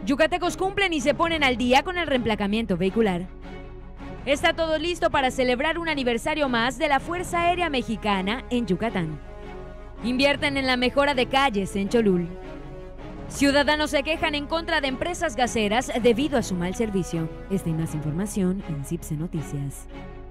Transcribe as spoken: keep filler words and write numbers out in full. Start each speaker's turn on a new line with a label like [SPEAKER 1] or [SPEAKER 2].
[SPEAKER 1] Yucatecos cumplen y se ponen al día con el reemplacamiento vehicular. Está todo listo para celebrar un aniversario más de la Fuerza Aérea Mexicana en Yucatán. Invierten en la mejora de calles en Cholul. Ciudadanos se quejan en contra de empresas gaseras debido a su mal servicio. Esta y más información en CIPSE Noticias.